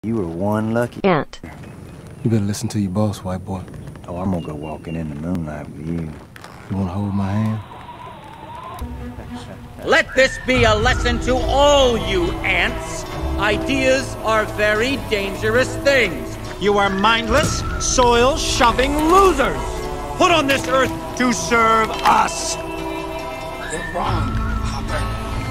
You were one lucky ant. You better listen to your boss, white boy. Oh, I'm gonna go walking in the moonlight with you. You wanna hold my hand? Let this be a lesson to all you ants. Ideas are very dangerous things. You are mindless, soil-shoving losers. Put on this earth to serve us. You're wrong, Hopper.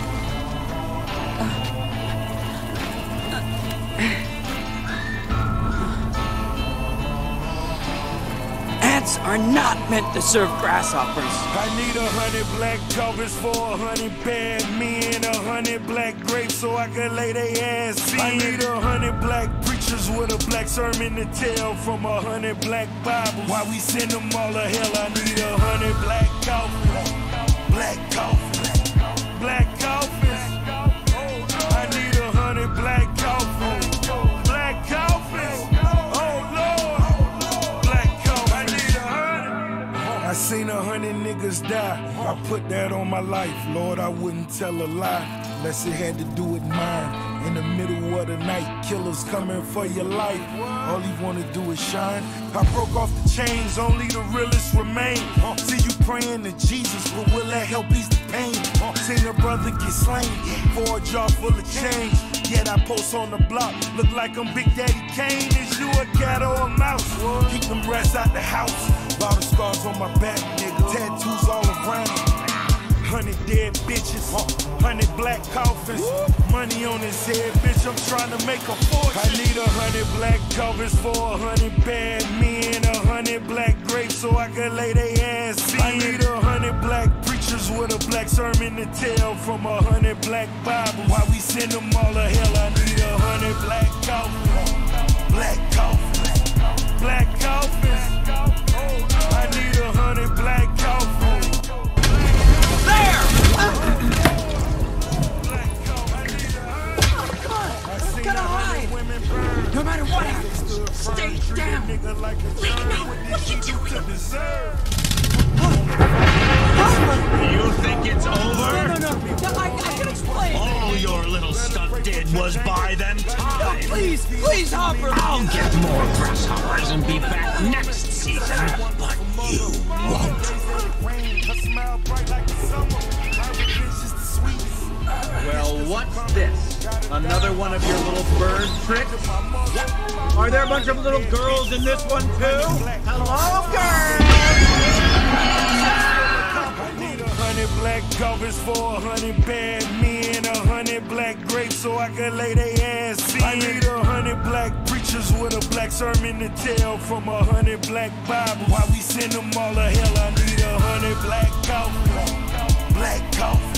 Ants are not meant to serve grasshoppers. I need 100 black covers for 100 bad men, 100 black grapes so I can lay they ass in. I need 100 black preachers with a black sermon to tell from 100 black Bibles. Why we send them all to hell? I need 100 black coffins, black coffins, black coffins. I need 100 black coffins, black coffins. Oh Lord, black coffins. I need 100. I seen 100 niggas die. I put that on my life. Lord, I wouldn't tell a lie unless it had to do with mine. In the middle of the night, killers coming for your life. All he wanna do is shine. I broke off the chains, only the realest remain. See you praying to Jesus, but will that help ease the pain? Seen a brother get slain for a jar full of change. Yet I post on the block, look like I'm Big Daddy Kane. Is you a cat or a mouse? Keep them rats out the house. Lot of scars on my back, nigga. Tattoos all around. 100 dead bitches, 100 black coffins. Money on his head, bitch, I'm trying to make a fortune. I need 100 black covers for 100 bad men, 100 black grapes so I can lay they ass in. I need 100 black preachers with a black sermon to tell from 100 black Bibles. Why we send them all to hell? I need 100 black coffins, black coffins, black coffins. I need 100 black coffins. Gotta hide! No matter what happens, stay down! Wait, no! What are you doing? You think it's over? No, I can explain! All your little stunt did was buy them time. No, please, Hopper! I'll get more grasshoppers and be back next season. But you won't. Well, what's this? Another one of your little bird tricks? Are there a bunch of little girls in this one too? Hello, girls! I need 100 black covers for 100 bad men, 100 black grapes so I can lay they ass in. I need 100 black preachers with a black sermon to tell from 100 black Bibles. Why we send them all to hell? I need 100 black coffins, black coffins.